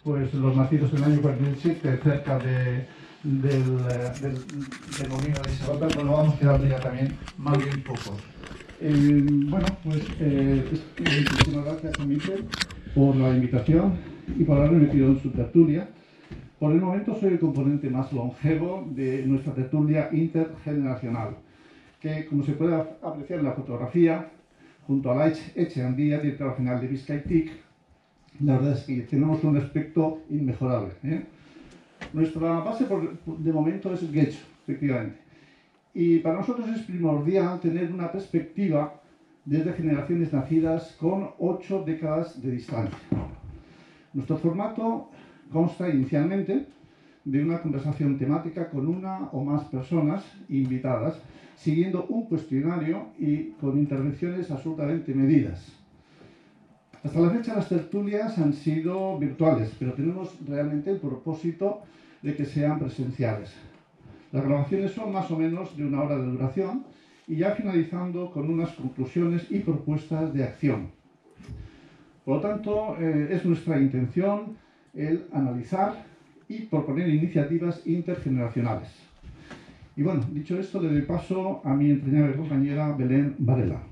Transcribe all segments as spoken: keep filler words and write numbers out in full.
Pues los nacidos en el año cuarenta y siete, cerca de, del, del, del molino de Isabel, pues nos vamos quedando ya también más bien pocos. Eh, bueno, pues eh, muchísimas gracias a Miquel por la invitación y por haberme metido en su tertulia. Por el momento soy el componente más longevo de nuestra tertulia intergeneracional, que, como se puede apreciar en la fotografía, junto a la Echeandía, directora general de Bizkaitik, la verdad es que tenemos un aspecto inmejorable, ¿eh? Nuestra base por, de momento es Getxo, efectivamente. Y para nosotros es primordial tener una perspectiva desde generaciones nacidas con ocho décadas de distancia. Nuestro formato consta inicialmente de una conversación temática con una o más personas invitadas, siguiendo un cuestionario y con intervenciones absolutamente medidas. Hasta la fecha las tertulias han sido virtuales, pero tenemos realmente el propósito de que sean presenciales. Las grabaciones son más o menos de una hora de duración y ya finalizando con unas conclusiones y propuestas de acción. Por lo tanto, eh, es nuestra intención el analizar y proponer iniciativas intergeneracionales. Y bueno, dicho esto, le doy paso a mi entrañable compañera Belén Varela.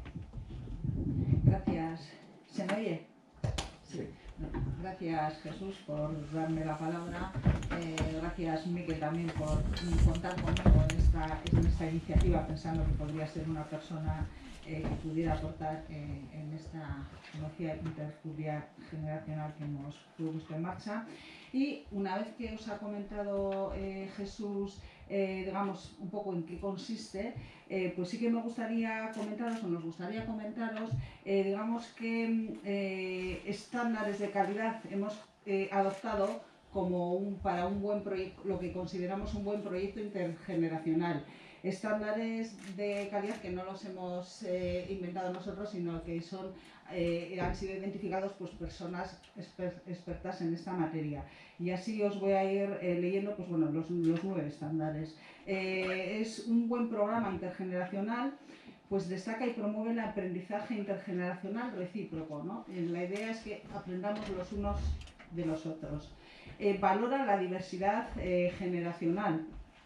Gracias. ¿Se me oye? Sí. Gracias, Jesús, por darme la palabra. Eh, gracias, Miquel, también por contar conmigo en esta, en esta iniciativa, pensando que podría ser una persona eh, que pudiera aportar eh, en esta conocida intertertulia generacional que hemos puesto en marcha. Y una vez que os ha comentado eh, Jesús, eh, digamos, un poco en qué consiste, eh, pues sí que me gustaría comentaros, o nos gustaría comentaros, eh, digamos, qué eh, estándares de calidad hemos eh, adoptado como un, para un buen proyecto, lo que consideramos un buen proyecto intergeneracional. Estándares de calidad que no los hemos eh, inventado nosotros, sino que son, eh, han sido identificados pues, personas exper expertas en esta materia. Y así os voy a ir eh, leyendo pues, bueno, los, los nueve estándares. Eh, es un buen programa intergeneracional, pues destaca y promueve el aprendizaje intergeneracional recíproco, ¿no? La idea es que aprendamos los unos de los otros. Eh, valora la diversidad eh, generacional.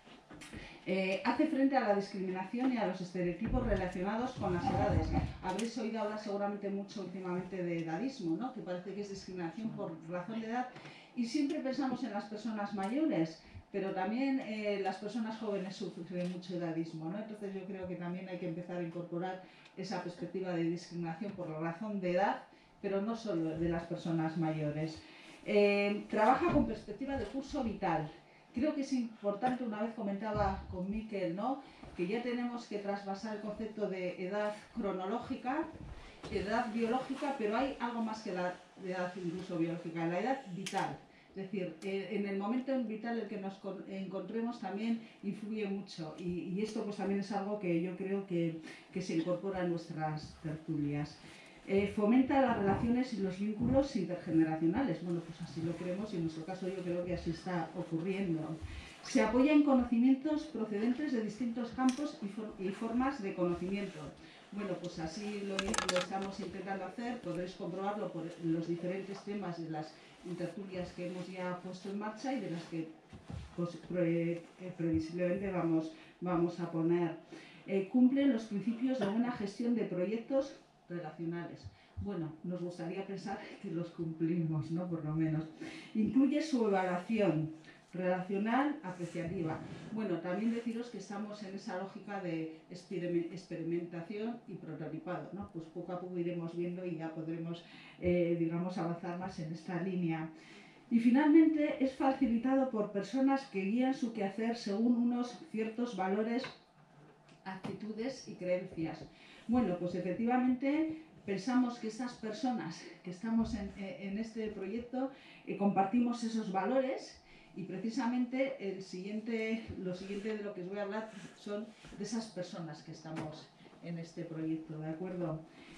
Eh, hace frente a la discriminación y a los estereotipos relacionados con las edades. Habréis oído hablar seguramente mucho últimamente de edadismo, ¿no? Que parece que es discriminación por razón de edad. Y siempre pensamos en las personas mayores, pero también eh, las personas jóvenes sufren mucho edadismo, ¿no? Entonces yo creo que también hay que empezar a incorporar esa perspectiva de discriminación por razón de edad, pero no solo de las personas mayores. Eh, trabaja con perspectiva de curso vital. Creo que es importante, una vez comentaba con Miquel, ¿no?, que ya tenemos que trasvasar el concepto de edad cronológica, edad biológica, pero hay algo más que la edad incluso biológica, la edad vital. Es decir, eh, en el momento vital en el que nos encontremos también influye mucho y, y esto pues también es algo que yo creo que, que se incorpora en nuestras tertulias. Eh, fomenta las relaciones y los vínculos intergeneracionales. Bueno, pues así lo creemos y en nuestro caso yo creo que así está ocurriendo. Se apoya en conocimientos procedentes de distintos campos y, for y formas de conocimiento. Bueno, pues así lo, lo estamos intentando hacer, podréis comprobarlo por los diferentes temas de las intertulias que hemos ya puesto en marcha y de las que pues, pre previsiblemente vamos, vamos a poner. Eh, cumplen los principios de buena gestión de proyectos relacionales. Bueno, nos gustaría pensar que los cumplimos, ¿no? Por lo menos. Incluye su evaluación relacional apreciativa. Bueno, también deciros que estamos en esa lógica de experimentación y prototipado, ¿no? Pues poco a poco iremos viendo y ya podremos, eh, digamos, avanzar más en esta línea. Y finalmente es facilitado por personas que guían su quehacer según unos ciertos valores, actitudes y creencias. Bueno, pues efectivamente pensamos que estas personas que estamos en, en este proyecto eh, compartimos esos valores y precisamente el siguiente, lo siguiente de lo que os voy a hablar son de esas personas que estamos en este proyecto, ¿de acuerdo?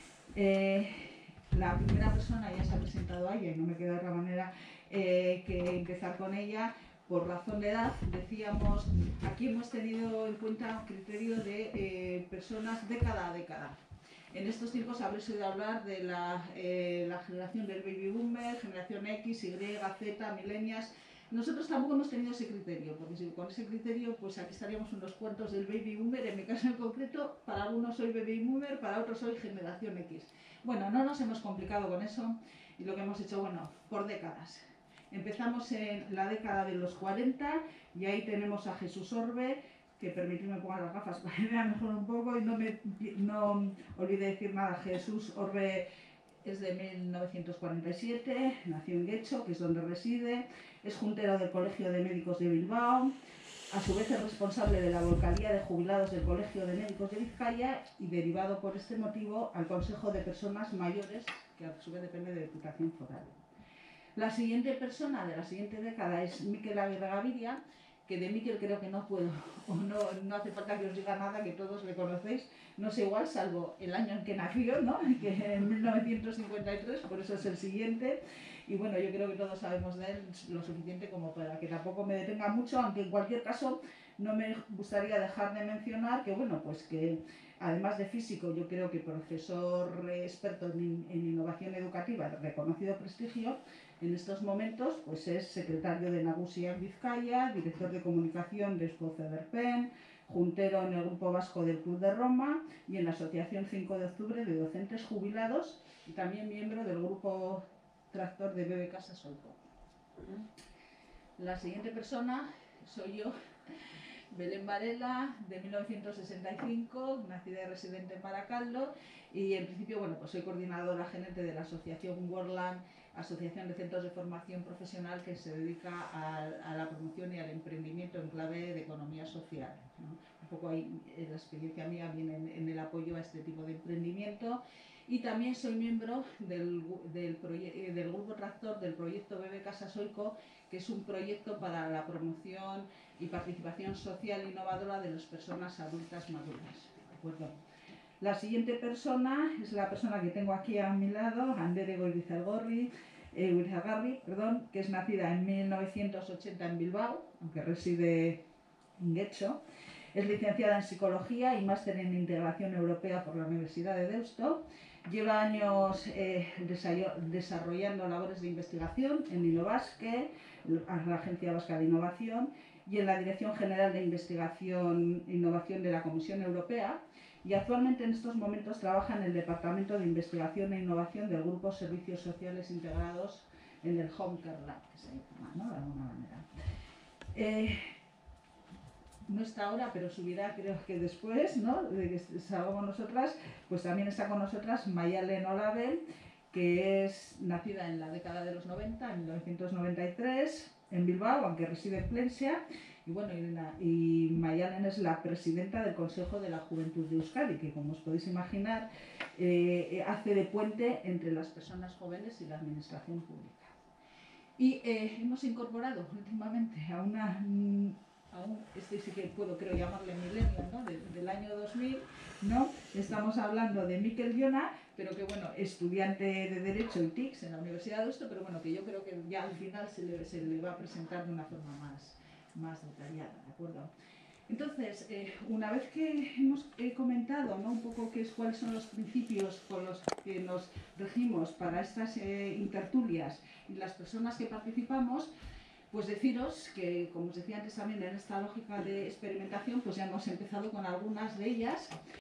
Eh, la primera persona ya se ha presentado a ella y no me queda otra manera eh, que empezar con ella. Por razón de edad, decíamos, aquí hemos tenido en cuenta un criterio de eh, personas década a década. En estos tiempos habréis oído hablar de la, eh, la generación del baby boomer, generación X, Y, Z, millennials. Nosotros tampoco hemos tenido ese criterio, porque si con ese criterio, pues aquí estaríamos unos cuantos del baby boomer. En mi caso en concreto, para algunos soy baby boomer, para otros soy generación X. Bueno, no nos hemos complicado con eso y lo que hemos hecho, bueno, por décadas. Empezamos en la década de los cuarenta y ahí tenemos a Jesús Orbe, que permitidme pongan las gafas para que vean mejor un poco y no me no olvidé decir nada. Jesús Orbe es de mil novecientos cuarenta y siete, nació en Guecho, que es donde reside, es juntero del Colegio de Médicos de Bilbao, a su vez es responsable de la Volcalía de Jubilados del Colegio de Médicos de Vizcaya y derivado por este motivo al Consejo de Personas Mayores, que a su vez depende de Diputación Foral. La siguiente persona de la siguiente década es Miquel Aguirre Gaviria, que de Miquel creo que no puedo, o no, no hace falta que os diga nada, que todos le conocéis, no sé igual, salvo el año en que nació, ¿no? Que en mil novecientos cincuenta y tres, por eso es el siguiente. Y bueno, yo creo que todos sabemos de él lo suficiente como para que tampoco me detenga mucho, aunque en cualquier caso no me gustaría dejar de mencionar que, bueno, pues que además de físico, yo creo que profesor experto en, en innovación educativa, de reconocido prestigio, en estos momentos pues es secretario de Nagusia en Vizcaya, director de comunicación de Eusko Federpen, juntero en el Grupo Vasco del Club de Roma y en la Asociación cinco de octubre de Docentes Jubilados y también miembro del Grupo Tractor de B B K Sasoiko. La siguiente persona soy yo, Belén Varela, de mil novecientos sesenta y cinco, nacida y residente en Baracaldo, y en principio, bueno, pues soy coordinadora gerente de la asociación Worland, asociación de centros de formación profesional que se dedica a, a la promoción y al emprendimiento en clave de economía social, ¿no? Un poco ahí la experiencia mía viene en, en el apoyo a este tipo de emprendimiento. Y también soy miembro del, del, del grupo tractor del proyecto B B K Sasoiko, que es un proyecto para la promoción y participación social innovadora de las personas adultas maduras. ¿De acuerdo? La siguiente persona es la persona que tengo aquí a mi lado, Andere Goirizargarri, eh, perdón, que es nacida en mil novecientos ochenta en Bilbao, aunque reside en Guecho. Es licenciada en Psicología y máster en Integración Europea por la Universidad de Deusto. Lleva años eh, desarrollando labores de investigación en Innovasque, la Agencia Vasca de Innovación, y en la Dirección General de Investigación e Innovación de la Comisión Europea, y actualmente en estos momentos trabaja en el Departamento de Investigación e Innovación del Grupo Servicios Sociales Integrados en el Home Care Lab, que se llama, ¿no? De alguna manera. Eh, no está ahora, pero subirá creo que después, ¿no? De que salgamos nosotras, pues también está con nosotras Mayalen Olabel, que es nacida en la década de los noventa, en mil novecientos noventa y tres, en Bilbao, aunque reside en Plencia, y bueno, y, y Mayalen es la presidenta del Consejo de la Juventud de Euskadi, que como os podéis imaginar, eh, hace de puente entre las personas jóvenes y la administración pública. Y eh, hemos incorporado últimamente a una... Aún, este sí que puedo, creo, llamarle milenio, ¿no? De, del año dos mil, ¿no? Estamos hablando de Miquel Llona, pero que, bueno, estudiante de Derecho y T I C S en la Universidad de Deusto, pero bueno, que yo creo que ya al final se le, se le va a presentar de una forma más, más detallada, ¿de acuerdo? Entonces, eh, una vez que hemos eh, comentado, ¿no? Un poco qué es, cuáles son los principios con los que nos regimos para estas eh, intertulias y las personas que participamos, pues deciros que, como os decía antes también, en esta lógica de experimentación, pues ya hemos empezado con algunas de ellas.